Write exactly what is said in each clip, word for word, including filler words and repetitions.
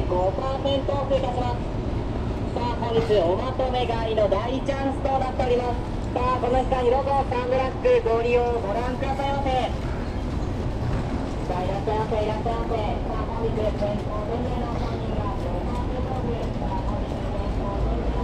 ごパーセント オフいたします。さあ本日おまとめ買いの大チャンスとなっております。さあこの時間にロゴサンブラックご利用ご覧くださいませ。さあいらっしゃいませいらっしゃいませ。さあ本日先行全米の商品がごパーセント オフ。さあ本日先行全米の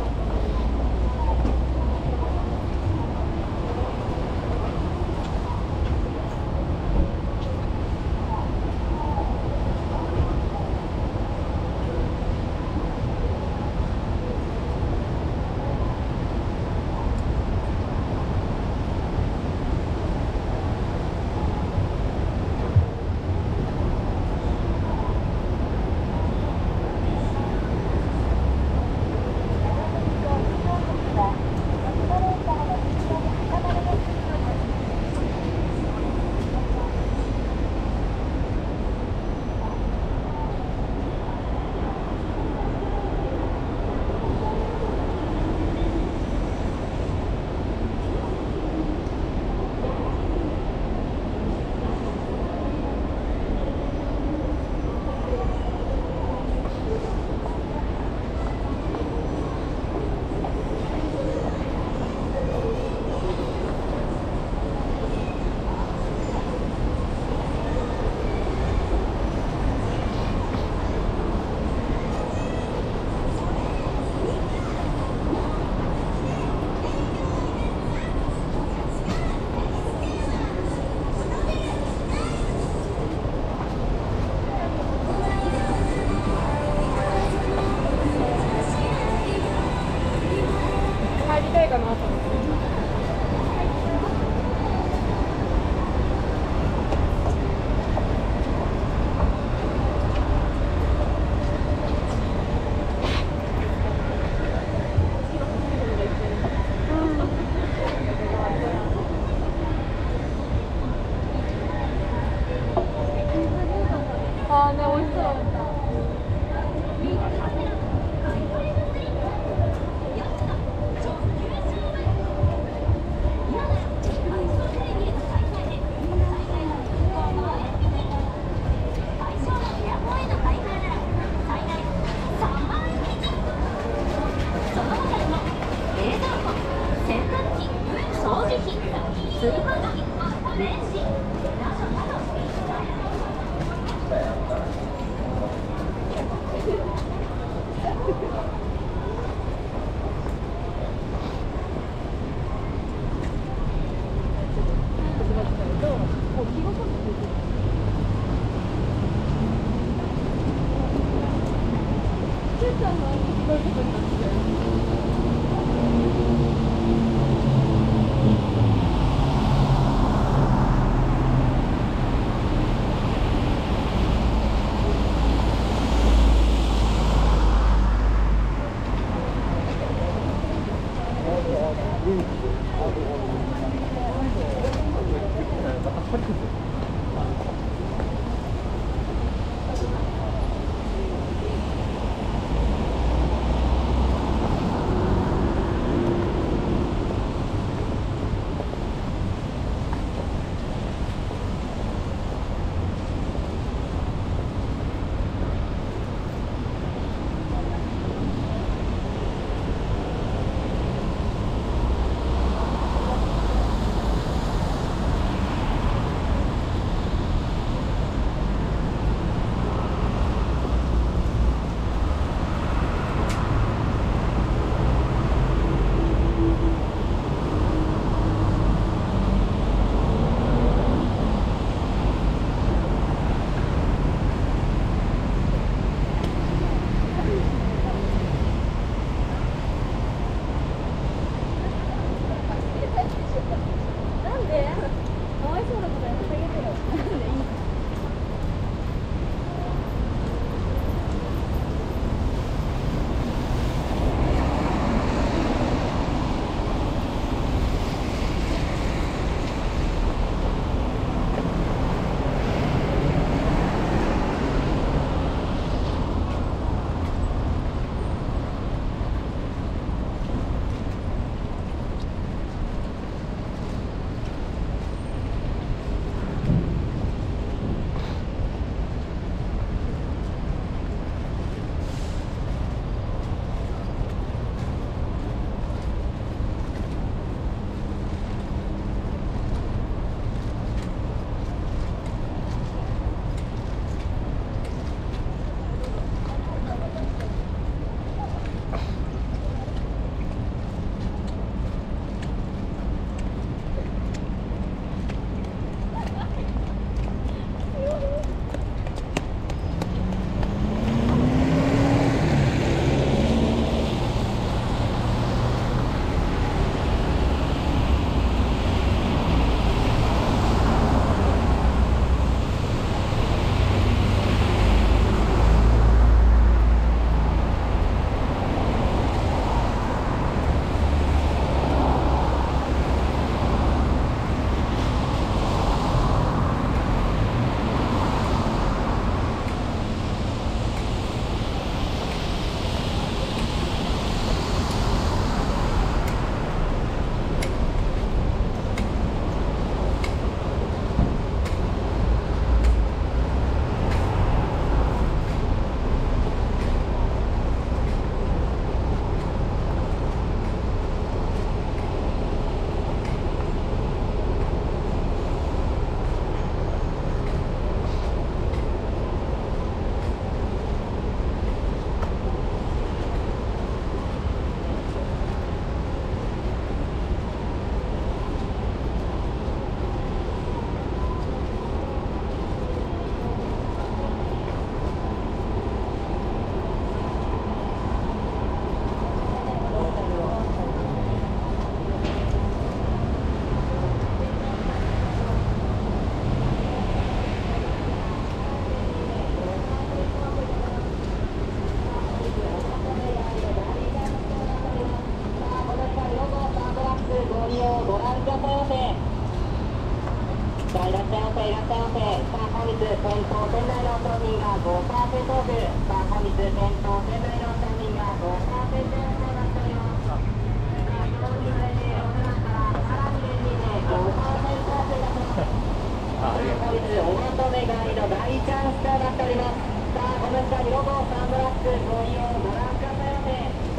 さあいらっしゃいませいらっしゃいませ。さあ本日店頭店内の商品が ごパーセント オフ。さあ本日店頭店内の商品が ごパーセント オフとなっております。さあ表示されているお値段からさらにレジで ごパーセント オフいたします。さあ本日お求め買いの大チャンスとなっております。さあこの下にロゴサンドラックご利用ご覧くださいませ。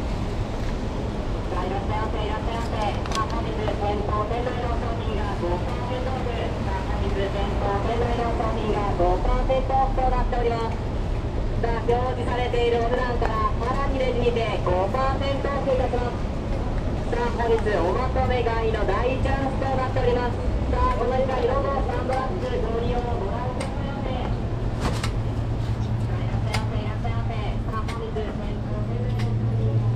さあいらっしゃいませいらっしゃいませ。さあ本日店頭店内の商品が ごパーセント オフ。さあ本日店頭店内の商品が ごパーセント オフとなっております。さあ表示されているお値段からさらにレジにて ごパーセント オフいたします。さあ本日お求め買いの大チャンスとなっております。さあこの下にロゴサンドラックご利用ご覧くださいませ。さあいらっしゃいませいらっしゃいませ。さあ本日店頭店内の商品が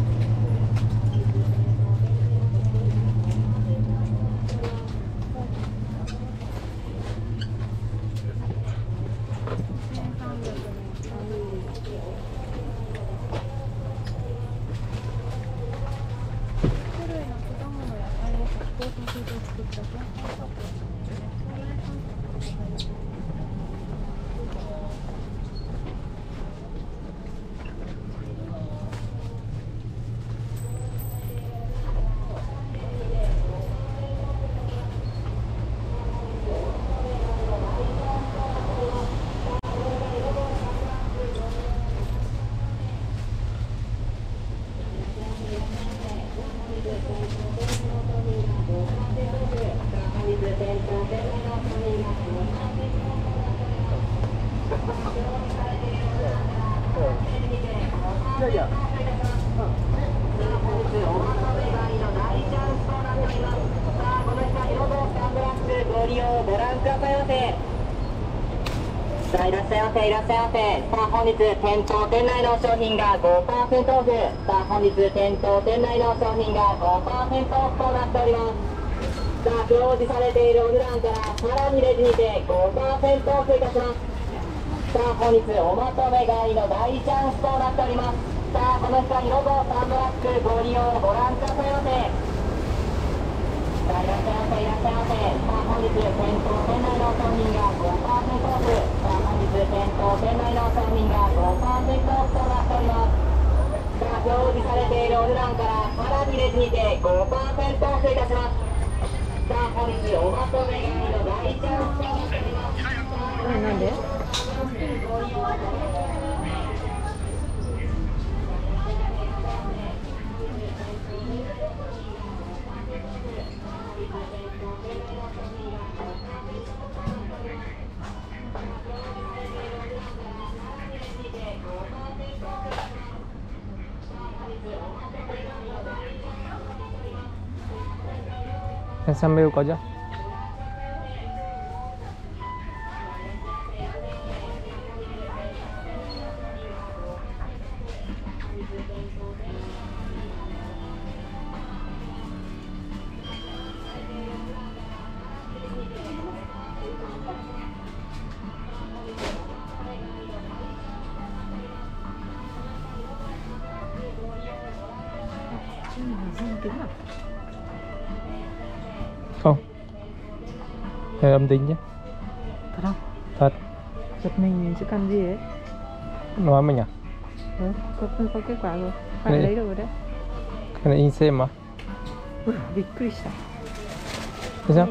さあいらっしゃいませいらっしゃいませ。さあ本日店頭店内の商品が ごパーセント オフ。さあ本日店頭店内の商品が ごパーセント オフとなっております。さあ表示されているお値段からさらにレジにて ごパーセント オフいたします。さあ本日お求め買いの大チャンスとなっております。さあこの下にロゴサンドラックご利用ご覧くださいませ。さあいらっしゃいませいらっしゃいませ。さあ本日店頭店内の商品が ごパーセント オフ。さあ本日店頭店内の商品が ごパーセント オフとなっております。さあ表示されているお値段からさらにレジにて ごパーセント オフいたします。さあ本日お求め買いの大チャンスとなっております。 なんで？ Sambil kau aja. Không, hay âm tính chứ? Thật không? Thật. Giật mình chứ cần gì ấy. Nói mình à? Ừ, có, có kết quả rồi, phải Đấy. lấy được rồi đấy. Cái này in xem mà. Ui, bikkuri shita. Thế sao?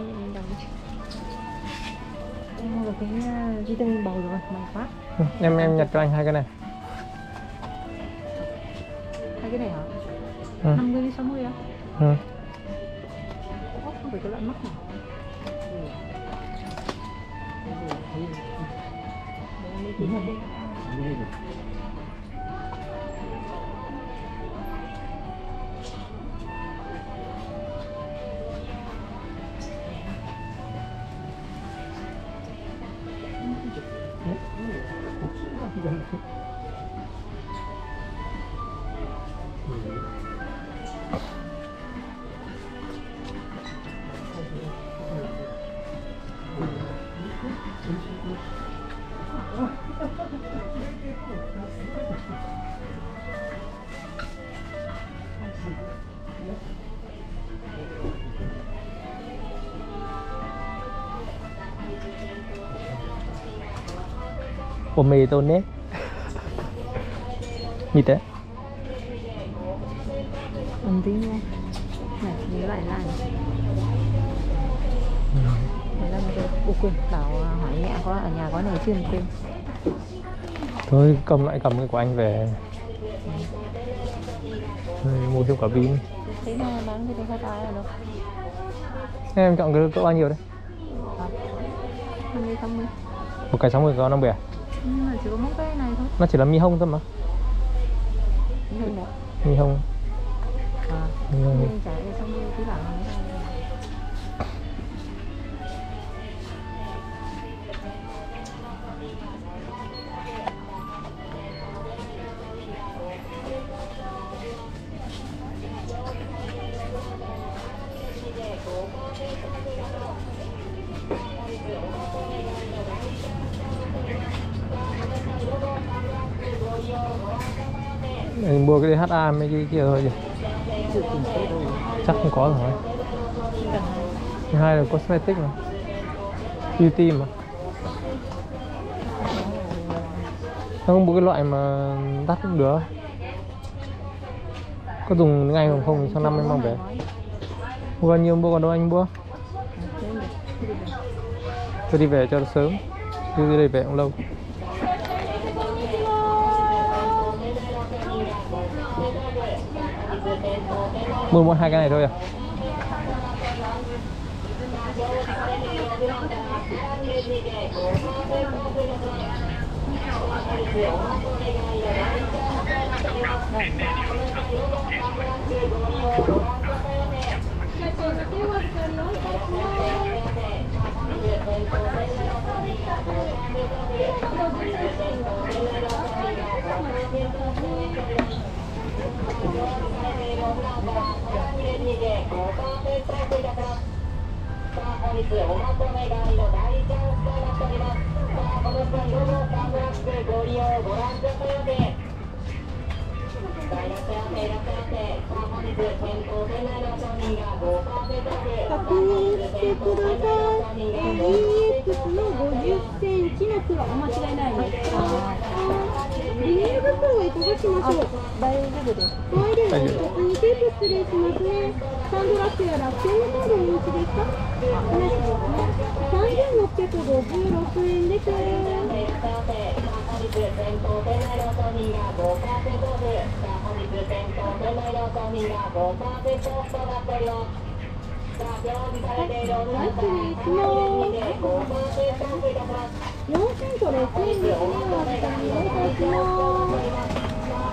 Em mua được cái uh, vitamin bầu rồi, may quá. Ừ, em em nhặt cho anh hai cái này. Hai cái này hả? Ừ. năm mươi sáu mươi á? Ừ. Ủa, không phải cái loại mắc này. Ủa mì tôi nét. Mì té. Ấn tí nha. Này, nhớ lại lại. Đấy là một cái ô quên, bảo hỏi mẹ có ở nhà có nồi chiên quên. Thôi cầm lại cầm cái của anh về. Thôi, mua thêm quả bí. Thế mà bán cái đấy hết ai rồi đâu. Em chọn cái cỡ bao nhiêu đấy? hai mươi sáu mươi. Một cái sáu mươi có năm bẻ. Nhưng mà chỉ có mỗi cái này thôi. Nó chỉ là mi hông thôi mà. Nhưng mà Mi hông. à, Mi hông. nhưng chả để xong rồi tí bảo nó Mình mua cái đê hát a mấy cái kia thôi chứ. tự tìm cái đồ. Chắc không có rồi. Cần Thứ hai là cosmetic mà. Beauty mà. Không mua cái loại mà đắt cũng được. Có dùng ngay không không sang năm em mang về. Mua bao nhiêu mua còn đâu anh mua. Tôi đi về cho nó sớm. Chứ đi đây về cũng lâu. Mua mỗi hai cái này thôi à? 確認してください。イーエックス のごじゅっセンチの黒、お間違いないです。ビニール袋はいかがしましょう。 大丈夫です。 はい、では一つにテープ失礼しますね。サンドラッグやラッピングなどお持ちですか？お願いしますね。さんぜんろっぴゃくごじゅうろくえんです。よんセントですね。にお願いします。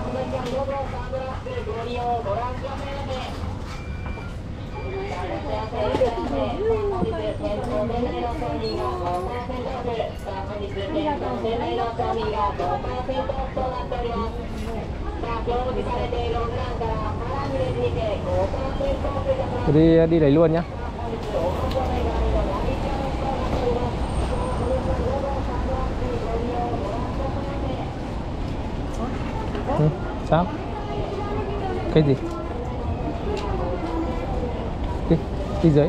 Đi đi lấy luôn nhá. Ừ, sao? Cái gì? Đi, đi dưới.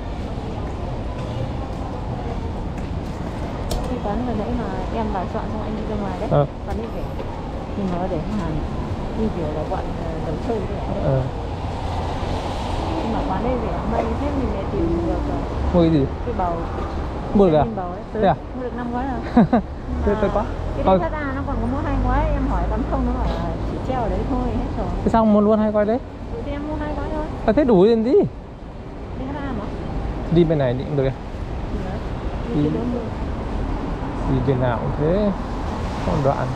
Cái quán vừa nãy mà em vào chọn xong anh đi ra ngoài đấy. Ờ. Quán đi về. Nhưng mà nó để hàng như kiểu là bọn đầu chơi vậy. Ờ. Nhưng mà quán đây rẻ may hết mình lại tìm được Mua cái gì? cái bầu. Mua được à? Bầu ấy. Thế à? Mua được năm gói rồi. Thế tôi quá. Cái Thôi. đấy ra nó còn có mua hai gói, em hỏi bán không nó bảo là chỉ treo ở đấy thôi hết rồi. Thế sao mua luôn hai gói đấy? Ừ, thì em mua hai gói thôi. À, thế đủ lên đi. Đi hát a mà. Đi bên này định được à? Đi Đi. Đi bên nào cũng thế. Có một đoạn.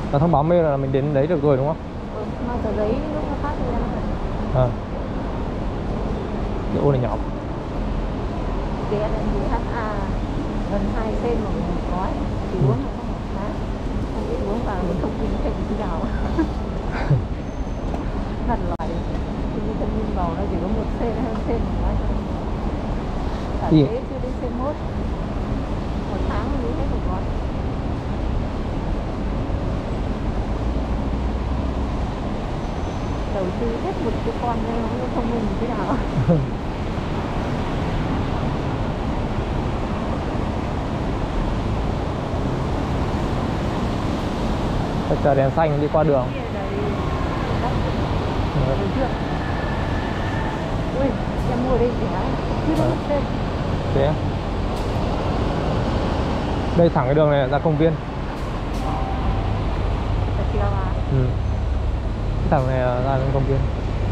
Nó thông báo mail là mình đến đấy được rồi đúng không? Ừ, mà tờ giấy lúc nó phát thì ra. À. Cái ô này nhỏ. Cái en đê hát a gần hai sen một gói, chỉ uống là không một tháng. Không biết uống vào thông tin chạy như nào. Thật loại thông tin vào nó chỉ có một sen hơn sen một gói thôi. Cả Gì? thế chưa đến sen mốt. Một tháng mới hết một gói. Đầu tư hết một cái con này nó thông minh như thế nào. Phải chờ đèn xanh đi qua đường. Ui, em mua đây rẻ. Chưa À. được xem. Thế à? Đây thẳng cái đường này ra công viên. Thật chiều à? Ừ. Cái thẳng này là ra đến công viên.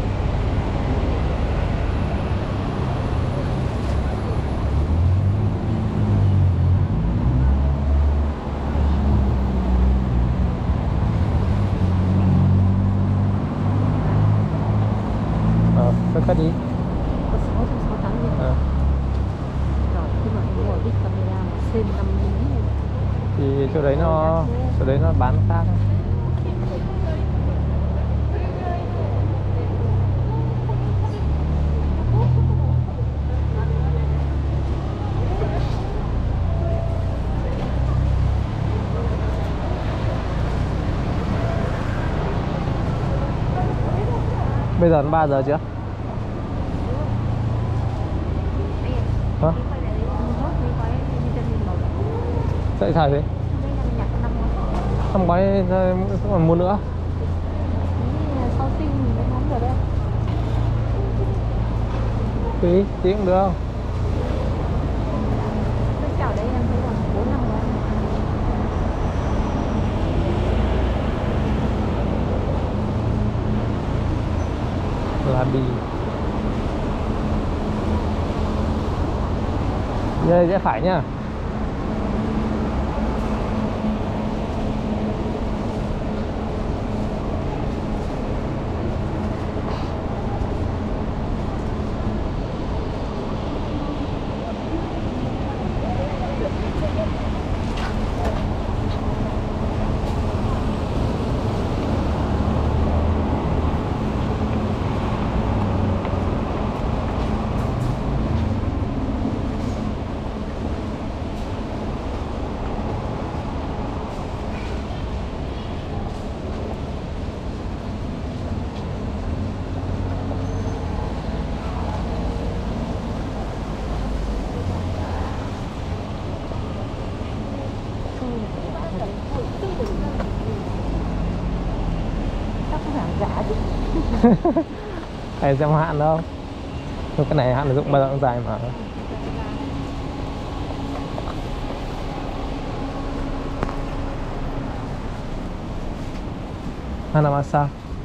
Ờ, cất cất đi. Có sáu trăm sáu mươi tám nghìn. Ờ. Rồi, khi mà em mua ở Big Camera mà xem năm mươi. Thì chỗ đấy nó chỗ đấy nó bán khác. Bây giờ ba giờ chưa? Hả? Tại sao thế? Năm gói cũng còn mua nữa. Sau sinh mình mới nắm được đấy. Tí, tí cũng được. Cái chảo đấy em thấy là bốn năm gói. Là bì. Đây rẽ phải nhá. Chắc không phải hàng giả chứ. Hay xem hạn đâu. Thôi cái này hạn sử dụng bao giờ cũng dài mà. Hanamasa.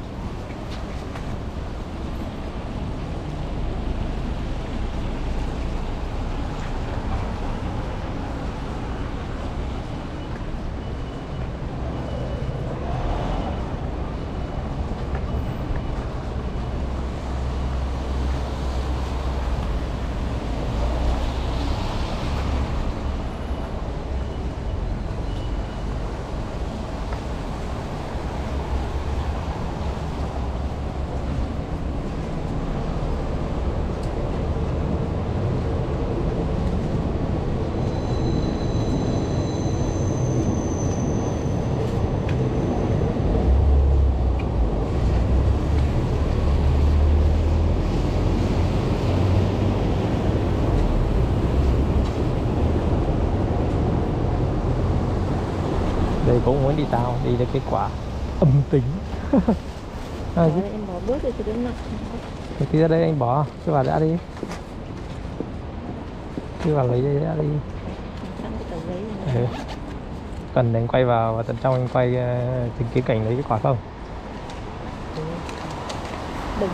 Đây cũng muốn đi tao, đi lấy kết quả âm tính. À, Rồi, em bỏ bớt rồi cho đến nặng. thì ra đây anh bỏ, cứ vào đã đi. Cứ vào lấy đây đã đi. Sẵn cái tờ giấy này. Ừ. Cần anh quay vào và tận trong anh quay uh, chứng kiến cảnh lấy kết quả không? Đừng.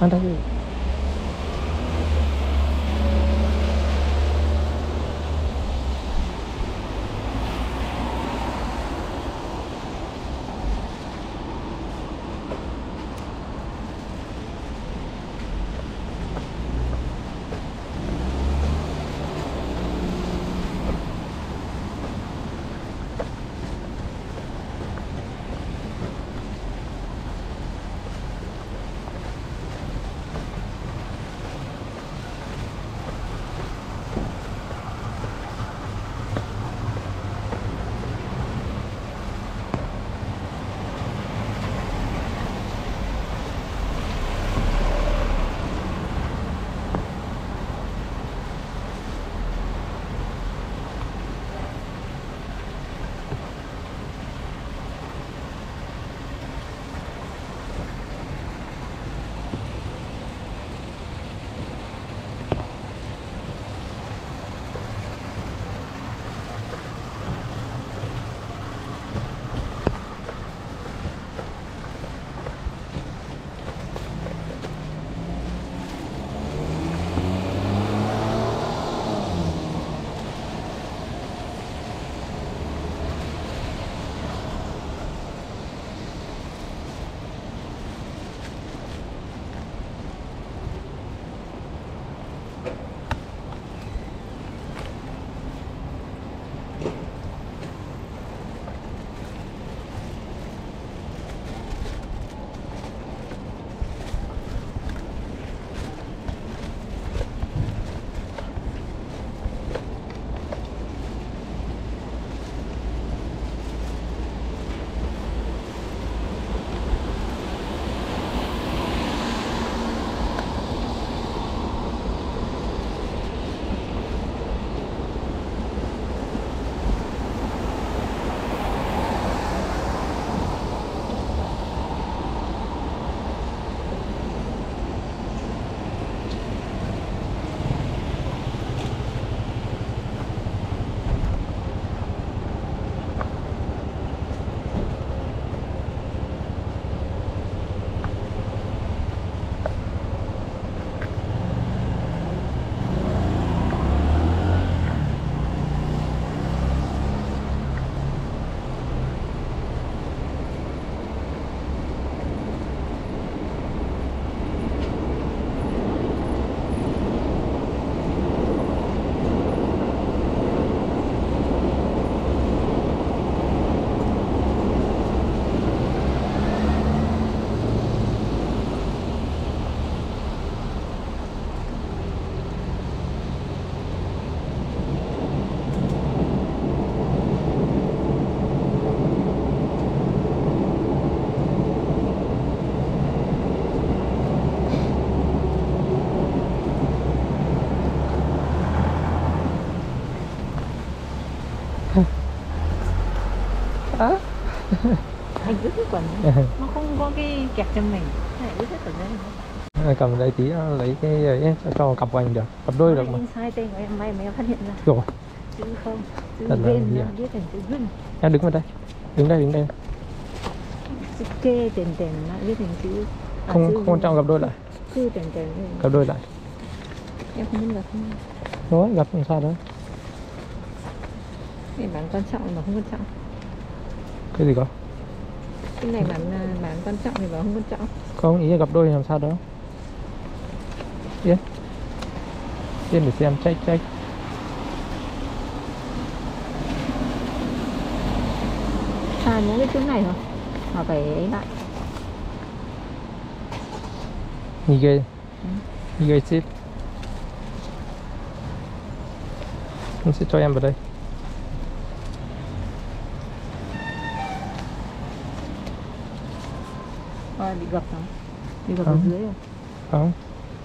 Ăn đây. Anh ướt hết quần. Nó không có cái kẹp cho mình. Này ướt hết quần đấy. Cầm đây tí lấy cái ấy, cho cặp của anh được, cặp đôi được mà. Anh sai tên của em, may mà em phát hiện ra. Rồi. Chứ không, chữ Thật là viên gì nó à? viết thành chữ viên. Em đứng vào đây, đứng đây, đứng đây. Chữ kê tiền tiền nó viết thành chữ. À, Không chữ không quan trọng, gặp đôi lại, chữ tiền tiền. gặp đôi lại. Em không muốn gặp không? Rồi, gặp làm sao đấy. Cái bản quan trọng mà không quan trọng. Cái gì có? Cái này bản bản quan trọng thì bảo không quan trọng. Không, ý là gặp đôi thì làm sao đó. Yên Yên để xem, check check. À những cái chữ này hả? Mà phải ấy lại. Nige Nige ship. Em sẽ cho em vào đây. À, bị gập hả? Bị gập Không. ở dưới rồi. Không.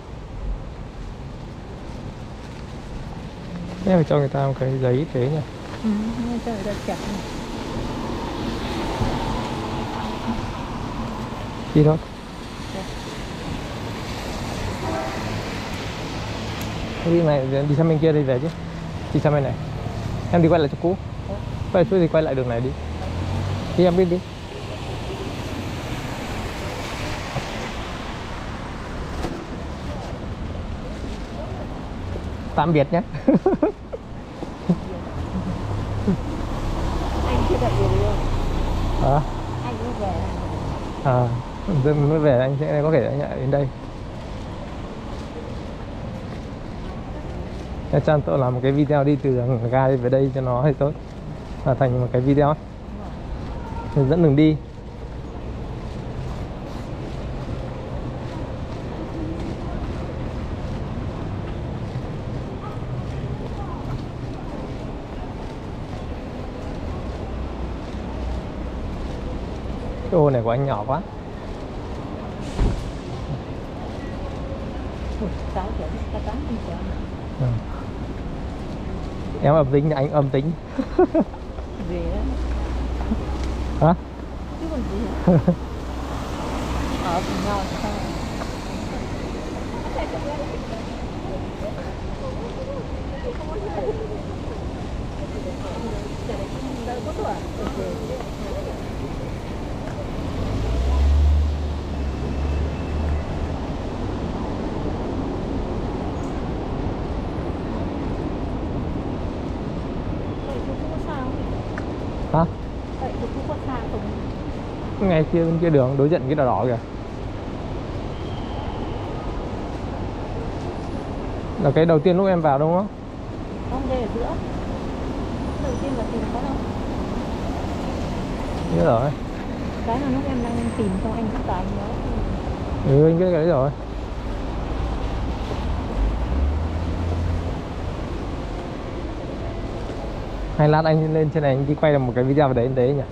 Thế phải cho người ta một cái giấy thế nhỉ? Ừ, cho người ta chặt này. Đi thôi. Đi này, đi sang bên kia đi về chứ. Đi sang bên này. Em đi quay lại chỗ cũ. Quay chút thì quay lại đường này đi. Đi em biết đi. Tạm biệt nhé. Anh chưa đặt gì đâu. À, Anh mới về. à, dân mới về anh sẽ có thể anh lại đến đây. Nha Trang tôi làm một cái video đi từ ga đi về đây cho nó hơi tốt, và thành một cái video hướng dẫn đường đi. Cái ô này của anh nhỏ quá. Cái kiểu cái cắn anh kiểu. Ừ. Em âm tính, anh âm tính. Về đó. Hả? Chứ còn gì. Ở cùng nhau sao? Đâu có tuổi. Hả? Vậy thì cũng có xa không? Ngay kia bên kia đường đối diện cái đỏ đỏ kìa. Là cái đầu tiên lúc em vào đúng không? Không, đây ở giữa. Đầu tiên là tìm có đâu. Nhớ rồi. Cái là lúc em đang tìm xong anh cũng tài nhớ. Ừ, anh biết cái đấy rồi. Hay lát anh lên trên này anh đi quay được một cái video vào đấy đấy nhỉ?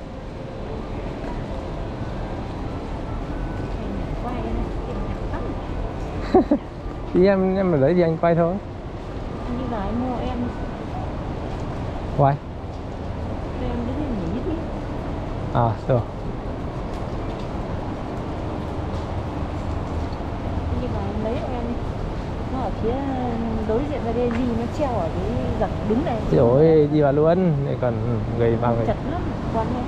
Quay này, tìm nhạc lắm. Thì em em ở đấy thì anh quay thôi. Như là anh mua em. Quay. Em đến đây nghỉ đi. À, rồi. Nhưng mà lấy em nó ở phía đối diện ra đây gì nó treo ở cái giật đứng này. Rồi đi vào luôn, để còn người vào người. Chật lắm, quan hệ.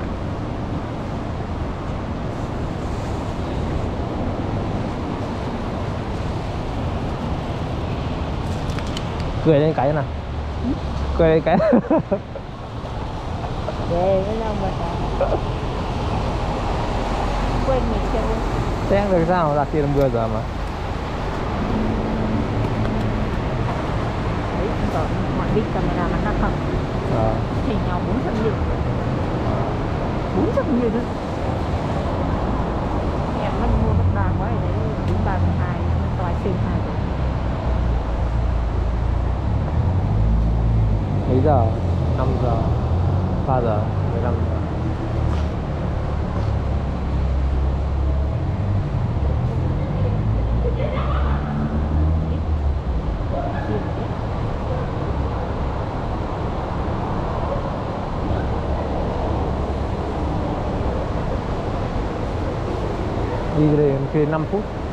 Cười lên cái nào. Ừ? Cười lên cái. Về với nhau mà quên mình chơi. Thế được sao đặt tiền vừa giờ mà. Đấy, còn mọi big camera nó không. À. Thì nhau bốn trăm nghìn. bốn trăm nghìn nữa. Em nó mua bất đàn quá rồi đấy, đúng ba mươi hai, nó toài xinh hai rồi. Mấy giờ? năm giờ, ba giờ, mười lăm giờ. Đi đây kia năm phút.